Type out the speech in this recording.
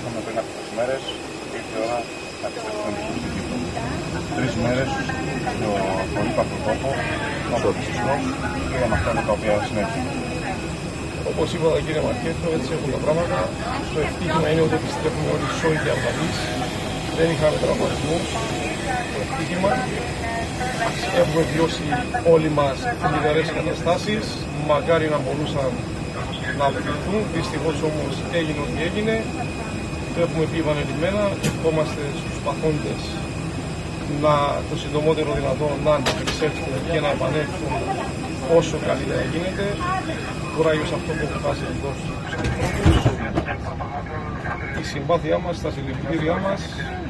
ήρθαμε πριν από 3 μέρες και ήρθε η ώρα να επιστρέψουμε πίσω στην Κύπρο. 3 μέρες στο πολύπαθο τόπο, από το σεισμός και για αυτά τα οποία συνέβησαν. Όπως είπατε κύριε Μαρκέτο, έτσι έχουν τα πράγματα. Το ευτύχημα είναι ότι επιστρέφουμε όλοι σώοι και αυγαδείς. Δεν είχαμε τραυματισμούς. Το ευτύχημα. Έχουμε βιώσει όλοι μας θλιβερές καταστάσεις. Μακάρι να μπορούσαν να αποφευχθούν. Δυστυχώς όμως έγινε ό,τι έγινε. Το έχουμε πει επανειλημμένα και ευχόμαστε στους παθόντες να το συντομότερο δυνατόν να ανταπεξέλθουν και να επανέλθουν όσο καλύτερα γίνεται. Κουράγιο σε αυτό που έχουν χάσει εδώ στους ανθρώπους. Η συμπάθειά μας, τα συλληπιτήριά μας